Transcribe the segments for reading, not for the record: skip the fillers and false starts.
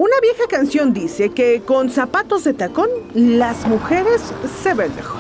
Una vieja canción dice que con zapatos de tacón las mujeres se ven mejor.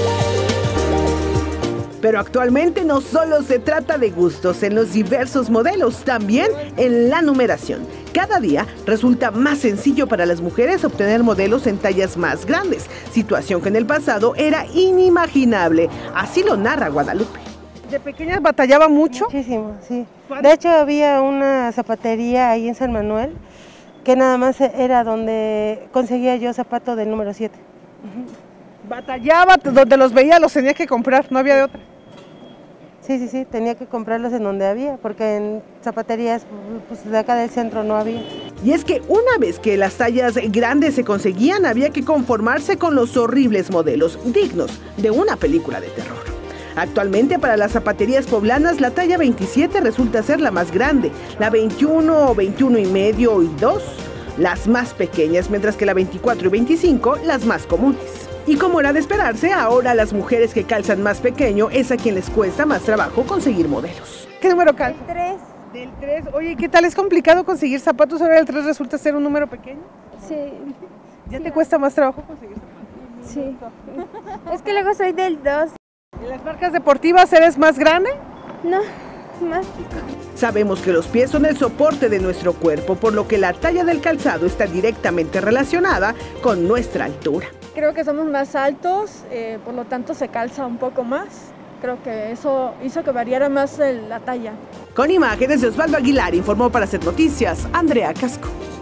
Pero actualmente no solo se trata de gustos en los diversos modelos, también en la numeración. Cada día resulta más sencillo para las mujeres obtener modelos en tallas más grandes, situación que en el pasado era inimaginable. Así lo narra Guadalupe. ¿De pequeñas batallaba mucho? Muchísimo, sí. De hecho había una zapatería ahí en San Manuel que nada más era donde conseguía yo zapato del número 7. Batallaba, donde los veía los tenía que comprar, no había de otra. Sí, tenía que comprarlos en donde había, porque en zapaterías pues, de acá del centro no había. Y es que una vez que las tallas grandes se conseguían, había que conformarse con los horribles modelos, dignos de una película de terror. Actualmente para las zapaterías poblanas la talla 27 resulta ser la más grande, la 21, 21 y medio y 2 las más pequeñas, mientras que la 24 y 25 las más comunes. Y como era de esperarse, ahora las mujeres que calzan más pequeño es a quien les cuesta más trabajo conseguir modelos. ¿Qué número calza? El 3. Del 3. Oye, ¿qué tal? ¿Es complicado conseguir zapatos? Ahora el 3 resulta ser un número pequeño. Sí. ¿Ya te cuesta más trabajo conseguir zapatos? Sí. Es que luego soy del 2. ¿En las marcas deportivas eres más grande? No, más. Sabemos que los pies son el soporte de nuestro cuerpo, por lo que la talla del calzado está directamente relacionada con nuestra altura. Creo que somos más altos, por lo tanto se calza un poco más. Creo que eso hizo que variara más la talla. Con imágenes de Osvaldo Aguilar, informó para Hacer Noticias, Andrea Casco.